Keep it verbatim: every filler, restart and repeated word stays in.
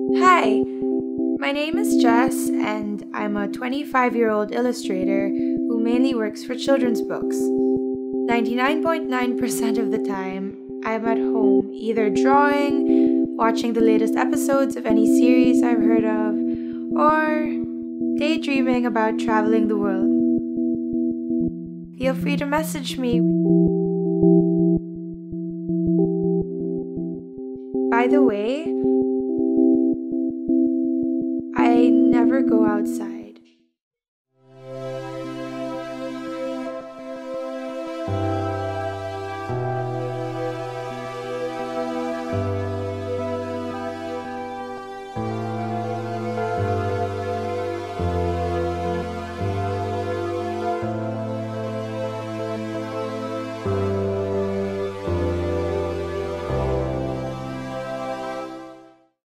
Hi, my name is Jess, and I'm a twenty-five-year-old illustrator who mainly works for children's books. ninety-nine point nine percent of the time, I'm at home either drawing, watching the latest episodes of any series I've heard of, or daydreaming about traveling the world. Feel free to message me. By the way, I never go outside.